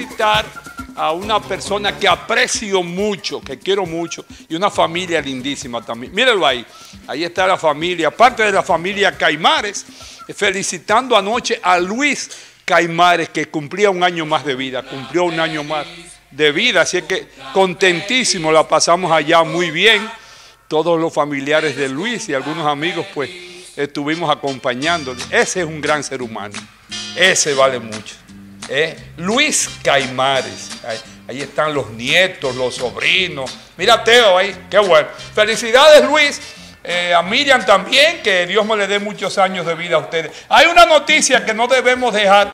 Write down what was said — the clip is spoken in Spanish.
felicitar a una persona que aprecio mucho, que quiero mucho, y una familia lindísima también. Mírenlo ahí, ahí está la familia, parte de la familia Caimares, felicitando anoche a Luis Caimares, que cumplía un año más de vida, cumplió un año más de vida, así que contentísimo, la pasamos allá muy bien, todos los familiares de Luis y algunos amigos pues estuvimos acompañándole. Ese es un gran ser humano, ese vale mucho. Luis Caimares, ahí están los nietos, los sobrinos, mira Teo ahí, qué bueno. Felicidades Luis, a Miriam también, que Dios me le dé muchos años de vida a ustedes. Hay una noticia que no debemos dejar